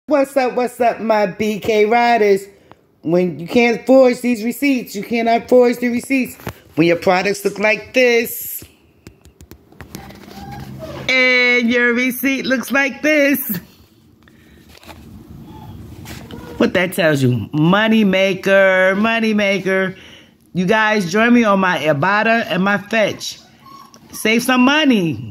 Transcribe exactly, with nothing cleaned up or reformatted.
What's up, what's up, my B K riders? When you can't forge these receipts, you cannot forge the receipts. When your products look like this, and your receipt looks like this, what that tells you? Money maker, money maker. You guys join me on my Ibotta and my Fetch. Save some money.